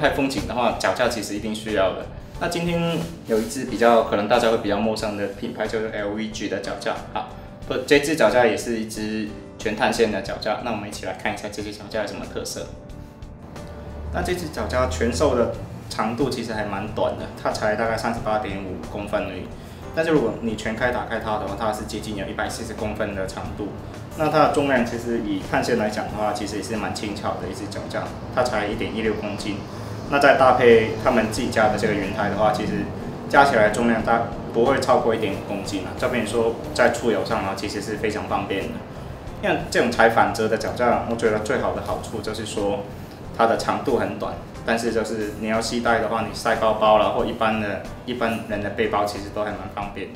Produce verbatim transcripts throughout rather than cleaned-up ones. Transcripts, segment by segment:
拍风景的话，脚架其实一定需要的。那今天有一支比较可能大家会比较陌生的品牌，就是 L V G 的脚架。好，不，这支脚架也是一支全碳线的脚架。那我们一起来看一下这支脚架有什么特色。那这支脚架全售的长度其实还蛮短的，它才大概三十八点五公分而已。但是如果你全开打开它的话，它是接近有一百四十公分的长度。那它的重量其实以碳线来讲的话，其实也是蛮轻巧的一支脚架，它才一点一六公斤。那再搭配他们自己家的这个云台的话，其实加起来重量大不会超过一点五公斤啊。这边说在出游上啊，其实是非常方便的。因为这种踩反折的脚架，我觉得最好的好处就是说它的长度很短，但是就是你要携带的话，你塞包包啦或一般的一般人的背包，其实都还蛮方便的。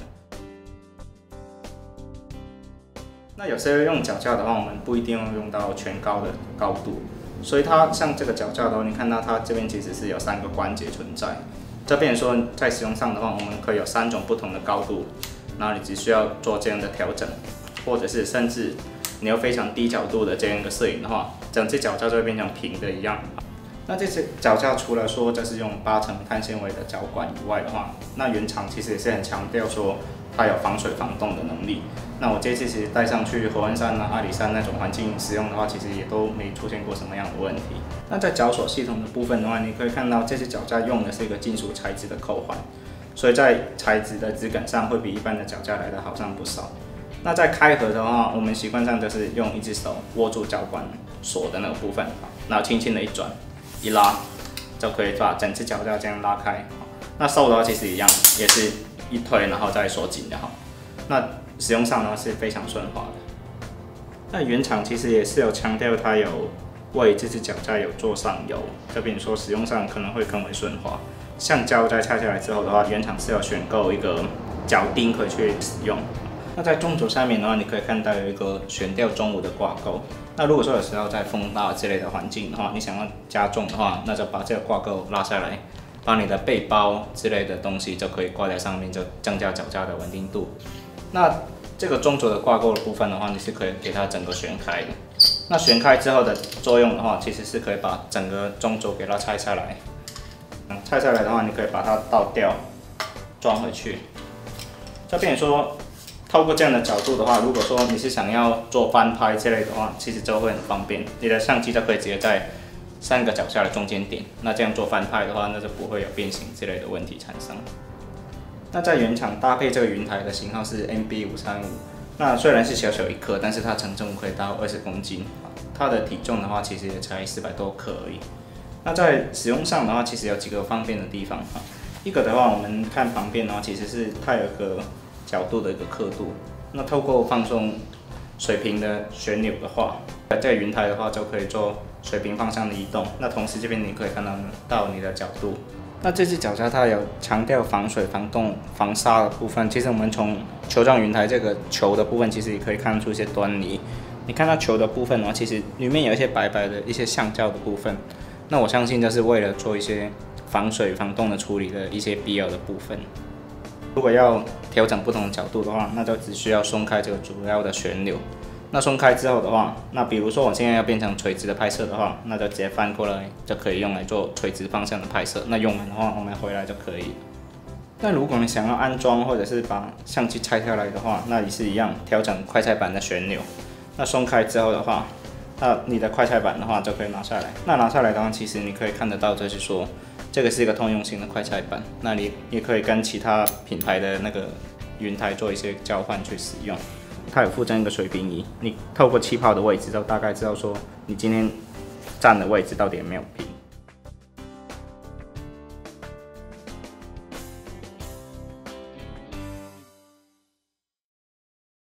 那有些用脚架的话，我们不一定要用到全高的高度。所以它像这个脚架的话，你看到它这边其实是有三个关节存在。这边说在使用上的话，我们可以有三种不同的高度，然后你只需要做这样的调整，或者是甚至你有非常低角度的这样一个摄影的话，整只脚架就会变成平的一样。那这只脚架除了说这是用八层碳纤维的脚管以外的话，那原厂其实也是很强调说它有防水防冻的能力。那我这次其实带上去合欢山啊、阿里山那种环境使用的话，其实也都没出现过什么样的问题。那在脚锁系统的部分的话，你可以看到这只脚架用的是一个金属材质的扣环，所以在材质的质感上会比一般的脚架来的好上不少。那在开合的话，我们习惯上就是用一只手握住脚管锁的那个部分，然后轻轻的一转、一拉，就可以把整只脚架这样拉开。那收的话其实一样，也是一推然后再锁紧就好。那使用上呢是非常顺滑的。那原厂其实也是有强调它有为这只脚架有做上油，这边说使用上可能会更为顺滑。橡胶在拆下来之后的话，原厂是有选购一个脚钉可以去使用。那在中轴下面的话，你可以看到有一个悬吊中午的挂钩。那如果说有时候在风大之类的环境的话，你想要加重的话，那就把这个挂钩拉下来，把你的背包之类的东西就可以挂在上面，就增加脚架的稳定度。那这个中轴的挂钩的部分的话，你是可以给它整个旋开的。那旋开之后的作用的话，其实是可以把整个中轴给它拆下来。嗯，拆下来的话，你可以把它倒掉，装回去。这边也说，透过这样的角度的话，如果说你是想要做翻拍之类的话，其实就会很方便。你的相机就可以直接在三个脚架的中间点，那这样做翻拍的话，那就不会有变形之类的问题产生。那在原厂搭配这个云台的型号是 M B 五三五，那虽然是小小一颗，但是它承重可以到二十公斤，它的体重的话其实也才四百多克而已。那在使用上的话，其实有几个方便的地方哈。一个的话，我们看旁边的话，其实是它有一个角度的一个刻度。那透过放松水平的旋钮的话，这个云台的话就可以做水平方向的移动。那同时这边你可以看到到你的角度。那这只脚架它有强调防水、防冻、防沙的部分。其实我们从球状云台这个球的部分，其实也可以看出一些端倪。你看到球的部分的话，其实里面有一些白白的一些橡胶的部分。那我相信这是为了做一些防水、防冻的处理的一些必要的部分。如果要调整不同的角度的话，那就只需要松开这个主要的旋钮。那松开之后的话，那比如说我现在要变成垂直的拍摄的话，那就直接翻过来，就可以用来做垂直方向的拍摄。那用完的话，我们回来就可以。那如果你想要安装或者是把相机拆下来的话，那也是一样，调整快拆板的旋钮。那松开之后的话，那你的快拆板的话就可以拿下来。那拿下来的话，其实你可以看得到，就是说这个是一个通用型的快拆板。那你也可以跟其他品牌的那个云台做一些交换去使用。它有附赠一个水平仪，你透过气泡的位置，就大概知道说你今天站的位置到底有没有平。